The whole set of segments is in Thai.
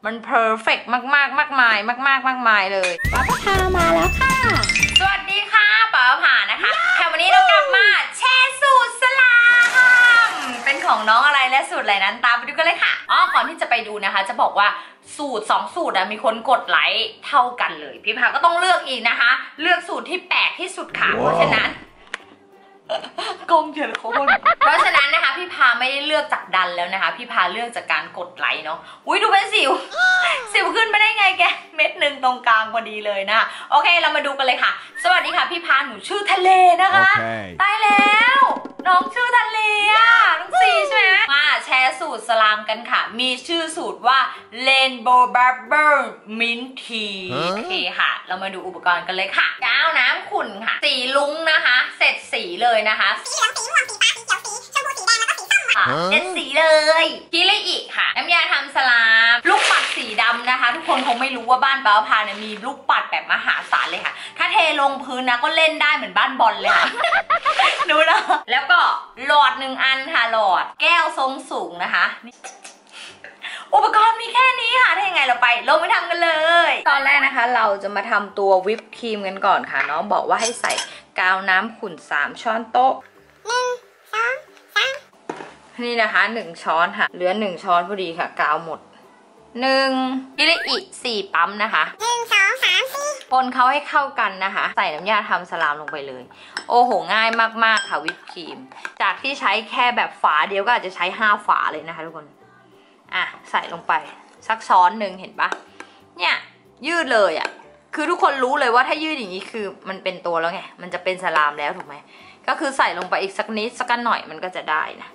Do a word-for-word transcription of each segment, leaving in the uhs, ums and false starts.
มันเพอร์เฟกต์มากๆมากมายมากๆมากมายเลยป้าพามาแล้วค่ะสวัสดีค่ะป้าพานะคะแค่วันนี้เรากลับมาแชร์สูตรสลามเป็นของน้องอะไรและสูตรอะไรนั้นตามไปดูกันเลยค่ะอ๋อก่อนที่จะไปดูนะคะจะบอกว่าสูตรสองสูตรอะมีคนกดไลค์เท่ากันเลยพี่พาก็ต้องเลือกอีกนะคะเลือกสูตรที่แปลกที่สุดค่ะ wow. เพราะฉะนั้นกงเขียนโคนเพราะฉะนั้นนะคะพี่พาไม่ได้เลือกจากดันแล้วนะคะพี่พาเลือกจากการกดไลค์เนาะอุ้ยดูเป็นสิวสิวขึ้นไปได้ไงแกเม็ดหนึ่งตรงกลางพอดีเลยนะโอเคเรามาดูกันเลยค่ะสวัสดีค่ะพี่พาหนูชื่อทะเลนะคะ okay. ตายแล้วน้องชื่อทะเลอ่ะน้องซีใช่ไหมมาแชร์สูตรสลามกันค่ะมีชื่อสูตรว่า Rainbow Barber Mint Tea โอเคค่ะเรามาดูอุปกรณ์กันเลยค่ะกาวน้ำขุ่นค่ะสีลุ้งนะคะเสร็จสีเลยนะคะสีเหลืองสีม่วงสีฟ้าสีเขียวสีชมพูสีแดงแล้วก็สีส้มค่ะเจ็ดสีเลยทีละอีกค่ะน้ำยาทำสลามลูกปัดสีดำนะคะทุกคนคงไม่รู้ว่าบ้านป้าพาเนี่ยมีลูกปัดแบบมหาศาลเลยค่ะถ้าเทลงพื้นนะก็เล่นได้เหมือนบ้านบอลเลยค่ะดูนะแล้วก็หลอดหนึ่งอันค่ะหลอดแก้วทรงสูงนะคะอุปกรณ์มีแค่นี้ค่ะถ้ายังไงเราไปลงไปทำกันเลยตอนแรกนะคะเราจะมาทำตัววิปครีมกันก่อนค่ะน้องบอกว่าให้ใส่กาวน้ำขุ่นสามช้อนโต๊ะหนึ่งสองสามนี่นะคะหนึ่งช้อนค่ะเหลือหนึ่งช้อนพอดีค่ะกาวหมดหนึ่งทีละอีกสี่ปั๊มนะคะหนึ่งสองสามสี่คนเขาให้เข้ากันนะคะใส่น้ำยาทำสลามลงไปเลยโอ้โหง่ายมากๆค่ะวิปครีมจากที่ใช้แค่แบบฝาเดียวก็อาจจะใช้ห้าฝาเลยนะคะทุกคนอ่ะใส่ลงไปสักช้อนหนึ่งเห็นปะเนี่ยยืดเลยอ่ะคือทุกคนรู้เลยว่าถ้ายืดอย่างนี้คือมันเป็นตัวแล้วไงมันจะเป็นสลามแล้วถูกไหมก็คือใส่ลงไปอีกสักนิดสักหน่อยมันก็จะได้นะ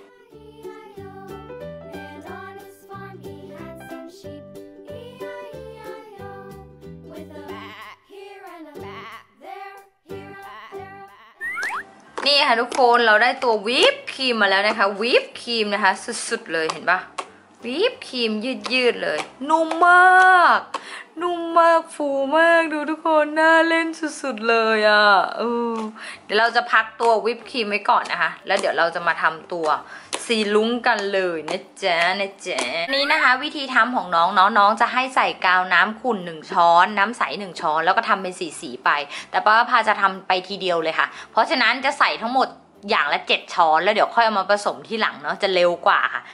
นี่ค่ะทุกคนเราได้ตัววิปครีมมาแล้วนะคะวิปครีมนะคะสุดๆเลยเห็นปะวิปครีมยืดๆเลยนุ่มมากนุ่มมากฟูมากดูทุกคนน่าเล่นสุดๆเลยอ่ะเออเดี๋ยวเราจะพักตัววิปครีมไว้ก่อนนะคะแล้วเดี๋ยวเราจะมาทำตัวสีลุ้งกันเลยนะจ๊ะนะจ๊ะนี้นะคะวิธีทำของน้องน้องน้องจะให้ใส่กาวน้ำขุ่นหนึ่งช้อนน้ำใสหนึ่งช้อนแล้วก็ทำเป็นสีสีไปแต่ป้าพาจะทำไปทีเดียวเลยค่ะเพราะฉะนั้นจะใส่ทั้งหมดอย่างละเจ็ดช้อนแล้วเดี๋ยวค่อยเอามาผสมที่หลังเนาะจะเร็วกว่าค่ะ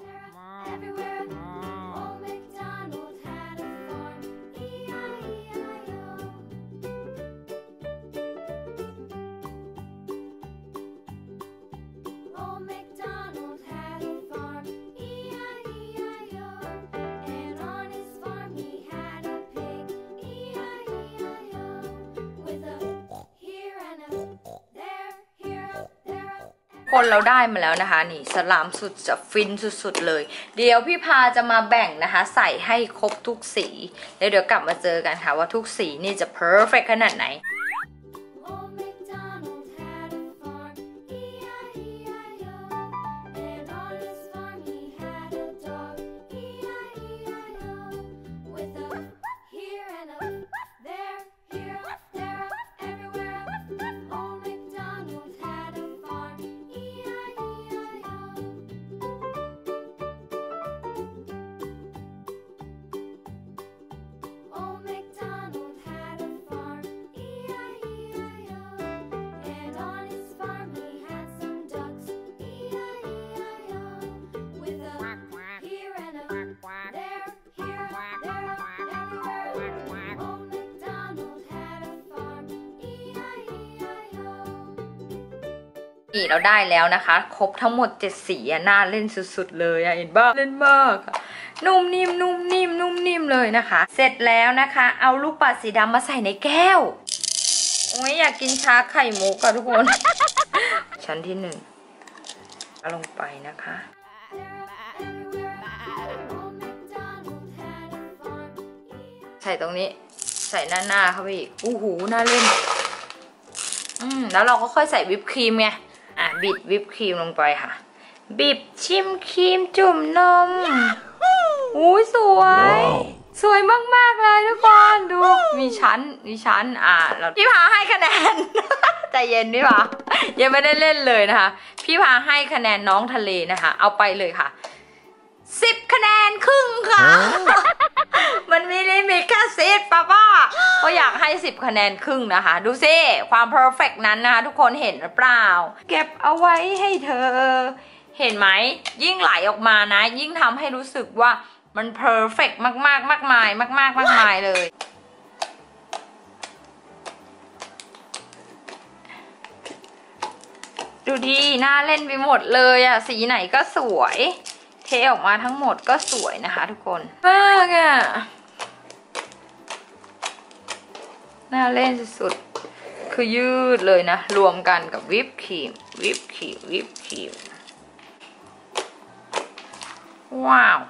คนเราได้มาแล้วนะคะนี่สลามสุดจะฟินสุดๆเลยเดี๋ยวพี่พาจะมาแบ่งนะคะใส่ให้ครบทุกสีแล้วเดี๋ยวกลับมาเจอกันค่ะว่าทุกสีนี่จะเพอร์เฟคขนาดไหนนี่เราได้แล้วนะคะครบทั้งหมดเจ็ดสีอะน่าเล่นสุดๆเลยอะเห็นบ้าเล่นมากนุ่มนิ่มนุ่มนิ่มนุ่มนิ่มเลยนะคะเสร็จแล้วนะคะเอาลูกปัดสีดำมาใส่ในแก้วโอ้ยอยากกินชาไข่มุกอะทุกคน ชั้นที่หนึ่งเอาลงไปนะคะใส่ตรงนี้ใส่หน้าหน้าเข้าไปอีกอู้หูน่าเล่นอืมแล้วเราก็ค่อยใส่วิปครีมไงอ่ะบิดวิปครีมลงไปค่ะบิบชิมครีมจุ่มนมอุ้ยสวย wow. สวยมากๆเลยทุกคนดูมีชั้นมีชั้นอ่ะเราพี่พาให้คะแนน ใจเย็นพี่พายังไม่ได้เล่นเลยนะคะพี่พาให้คะแนนน้องทะเลนะคะเอาไปเลยค่ะสิบคะแนนครึ่งค่ะ มันากให้สิบคะแนนครึ่งนะคะดูซิความเพอร์เฟกต์นั้นนะคะทุกคนเห็นหรือเปล่าเก็บเอาไว้ให้เธอเห็นไหมยิ่งไหลออกมานะยิ่งทำให้รู้สึกว่ามันเพอร์เฟกต์มากๆมากมายมากๆมากมายเลยดูดีน่าเล่นไปหมดเลยอะสีไหนก็สวยเทออกมาทั้งหมดก็สวยนะคะทุกคนมากอะน่าเล่นสุดๆคือยืดเลยนะรวมกันกับวิปครีมวิปครีมวิปครีมว้าว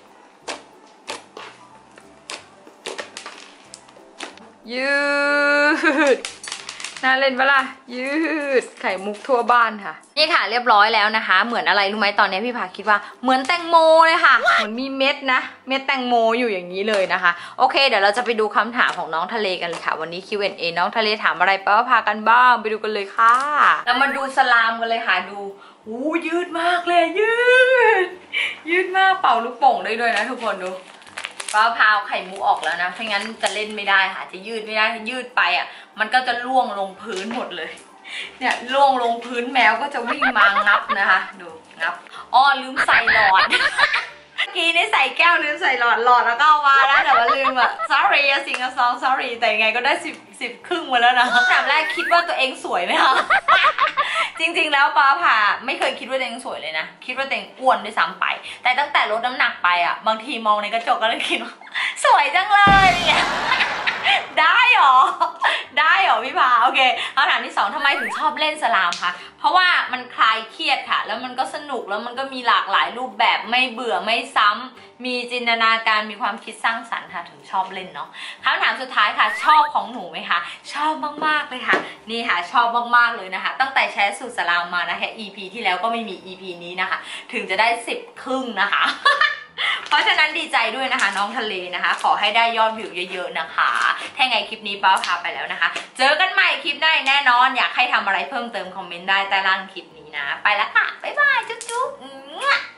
ยืดน่าเล่นปะล่ะยืดไข่มุกทั่วบ้านค่ะนี่ค่ะเรียบร้อยแล้วนะคะเหมือนอะไรรู้ไหมตอนนี้พี่พาคิดว่าเหมือนแตงโมเลยค่ะเหมือนมีเม็ดนะเม็ดแตงโมอยู่อย่างนี้เลยนะคะโอเคเดี๋ยวเราจะไปดูคำถามของน้องทะเลกันเลยค่ะวันนี้ คิว แอนด์ เอ น้องทะเลถามอะไรป้าพากันบ้างไปดูกันเลยค่ะเรามาดูสลามกันเลยค่ะดูอู้ยืดมากเลยยืดยืดมากเป่าลูกโป่งได้ด้วยนะทุกคนดูป้าพาวไข่มุกออกแล้วนะไม่งั้นจะเล่นไม่ได้ค่ะจะยืดไม่ได้ยืดไปอ่ะมันก็จะล่วงลงพื้นหมดเลยเนี่ยล่วงลงพื้นแมวก็จะวิ่งมางับนะคะดูงับอ้อลืมใส่หลอด เมื่อกี้นี่ใส่แก้วลืมใส่หลอดหลอดแล้วก็เอามาแล้วแต่ว่าลืมอ่ะ sorry อะสิงห์ซอง sorry แต่ยังไงก็ได้สิบสิบครึ่งมาแล้วนะคำถามแรกคิดว่าตัวเองสวยไหมคะ จริงๆแล้วป้าผ่าไม่เคยคิดว่าตัวเองสวยเลยนะคิดว่าตัวเองอ้วนด้วยซ้ำไปแต่ตั้งแต่ลดน้ำหนักไปอ่ะบางทีมองในกระจกก็เลยคิดว่าสวยจังเลยเนี่ยได้หรอได้หรอพี่พาโอเคคำถามที่สองทำไมถึงชอบเล่นสลามคะเพราะว่ามันคลายเครียดค่ะแล้วมันก็สนุกแล้วมันก็มีหลากหลายรูปแบบไม่เบื่อไม่ซ้ำมีจินตนาการมีความคิดสร้างสรรค์ค่ะถึงชอบเล่นเนาะคำถามสุดท้ายค่ะชอบของหนูไหมคะชอบมากๆเลยค่ะนี่ค่ะชอบมากๆเลยนะคะตั้งแต่แชร์สูตรสลามมานะคะ อี พี ที่แล้วก็ไม่มี อี พี นี้นะคะถึงจะได้สิบครึ่งนะคะ เพราะฉะนั้นดีใจด้วยนะคะน้องทะเลนะคะขอให้ได้ยอดวิวเยอะๆนะคะถ้าไงคลิปนี้ป้าพาไปแล้วนะคะเจอกันใหม่คลิปหน้าแน่นอนอยากให้ทำอะไรเพิ่มเติมคอมเมนต์ได้ใต้ล่างคลิปนี้นะไปแล้วค่ะบ๊ายบายจุ๊บๆ